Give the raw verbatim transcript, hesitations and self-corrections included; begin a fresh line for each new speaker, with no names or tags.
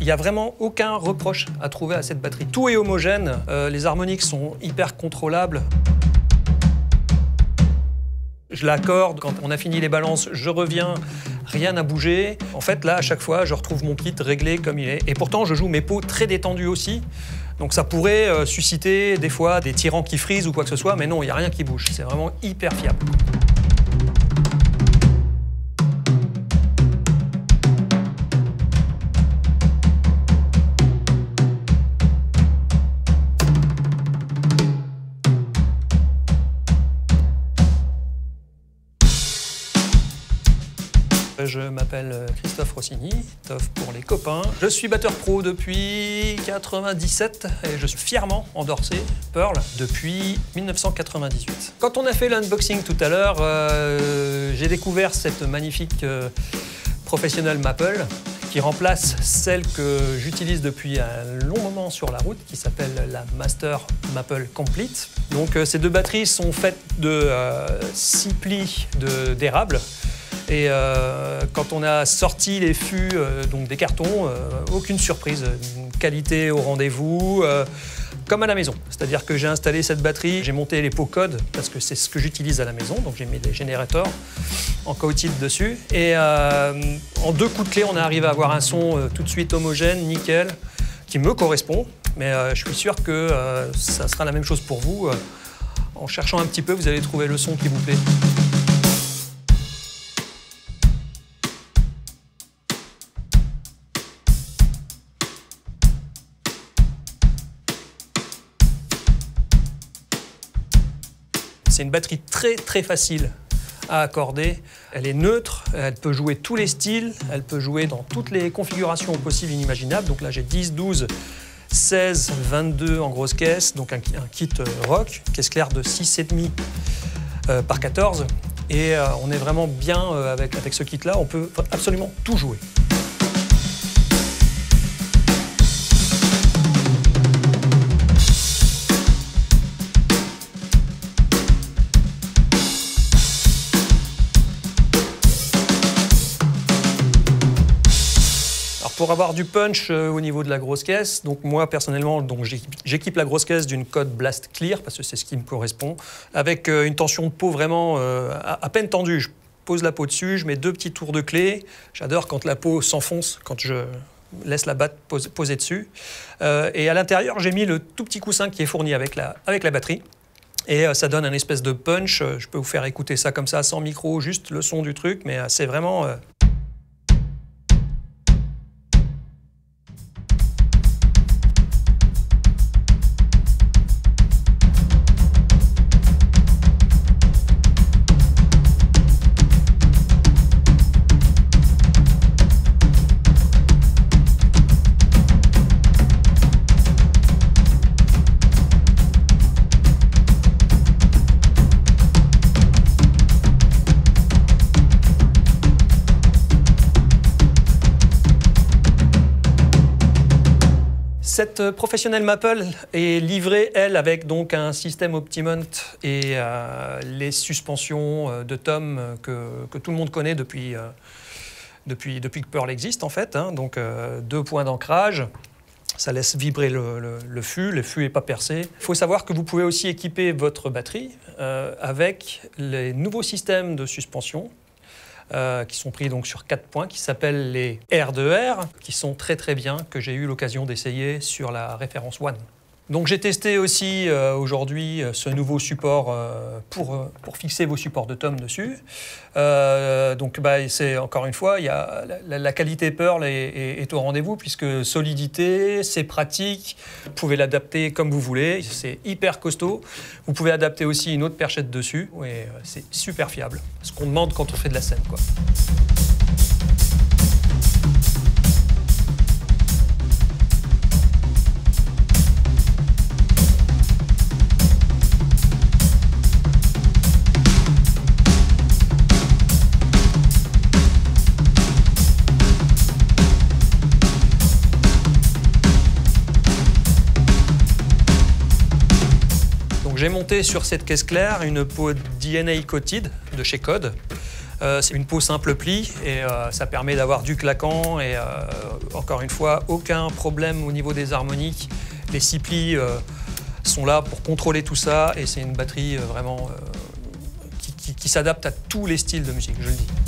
n'y a vraiment aucun reproche à trouver à cette batterie. Tout est homogène, euh, les harmoniques sont hyper contrôlables. Je l'accorde, quand on a fini les balances, je reviens, rien n'a bougé. En fait, là, à chaque fois, je retrouve mon kit réglé comme il est. Et pourtant, je joue mes pots très détendus aussi. Donc ça pourrait euh, susciter des fois des tyrans qui frisent ou quoi que ce soit, mais non, il n'y a rien qui bouge. C'est vraiment hyper fiable. Je m'appelle Christophe Rossini, Toff pour les copains. Je suis batteur pro depuis quatre-vingt-dix-sept et je suis fièrement endorsé Pearl depuis mille neuf cent quatre-vingt-dix-huit. Quand on a fait l'unboxing tout à l'heure, euh, j'ai découvert cette magnifique euh, professionnelle Maple qui remplace celle que j'utilise depuis un long moment sur la route, qui s'appelle la Master Maple Complete. Donc euh, ces deux batteries sont faites de euh, six plis d'érable. Et euh, quand on a sorti les fûts euh, donc des cartons, euh, aucune surprise, une qualité au rendez-vous, euh, comme à la maison. C'est-à-dire que j'ai installé cette batterie, j'ai monté les pots codes parce que c'est ce que j'utilise à la maison, donc j'ai mis des générateurs en coated dessus. Et euh, en deux coups de clé, on est arrivé à avoir un son euh, tout de suite homogène, nickel, qui me correspond. Mais euh, je suis sûr que euh, ça sera la même chose pour vous. Euh, en cherchant un petit peu, vous allez trouver le son qui vous plaît. C'est une batterie très très facile à accorder. Elle est neutre, elle peut jouer tous les styles, elle peut jouer dans toutes les configurations possibles et inimaginables. Donc là j'ai dix, douze, seize, vingt-deux en grosse caisse, donc un, un kit rock, caisse claire de six virgule cinq euh, par quatorze. Et euh, on est vraiment bien euh, avec, avec ce kit-là, on peut absolument tout jouer. Pour avoir du punch euh, au niveau de la grosse caisse, donc moi personnellement, j'équipe la grosse caisse d'une Code Blast Clear parce que c'est ce qui me correspond, avec euh, une tension de peau vraiment euh, à, à peine tendue. Je pose la peau dessus, je mets deux petits tours de clé. J'adore quand la peau s'enfonce, quand je laisse la batte pose, poser dessus. Euh, et à l'intérieur, j'ai mis le tout petit coussin qui est fourni avec la, avec la batterie. Et euh, ça donne un espèce de punch. Je peux vous faire écouter ça comme ça, sans micro, juste le son du truc, mais euh, c'est vraiment... Euh, Cette professionnelle Maple est livrée, elle, avec donc un système Optimum et euh, les suspensions de Tom que, que tout le monde connaît depuis, euh, depuis, depuis que Pearl existe, en fait. Hein. Donc, euh, deux points d'ancrage. Ça laisse vibrer le, le, le fût, le fût n'est pas percé. Il faut savoir que vous pouvez aussi équiper votre batterie euh, avec les nouveaux systèmes de suspension Euh, qui sont pris donc sur quatre points, qui s'appellent les R deux R, qui sont très très bien, que j'ai eu l'occasion d'essayer sur la référence One. Donc j'ai testé aussi euh, aujourd'hui ce nouveau support euh, pour, euh, pour fixer vos supports de Tom dessus. Euh, donc bah, c'est encore une fois, il y a, la, la qualité Pearl est, est, est au rendez-vous puisque solidité, c'est pratique, vous pouvez l'adapter comme vous voulez, c'est hyper costaud. Vous pouvez adapter aussi une autre perchette dessus et euh, c'est super fiable. Ce qu'on demande quand on fait de la scène, quoi. J'ai monté sur cette caisse claire une peau D N A coated de chez Code Euh, c'est une peau simple pli et euh, ça permet d'avoir du claquant et euh, encore une fois, aucun problème au niveau des harmoniques. Les six plis euh, sont là pour contrôler tout ça et c'est une batterie euh, vraiment euh, qui, qui, qui s'adapte à tous les styles de musique, je le dis.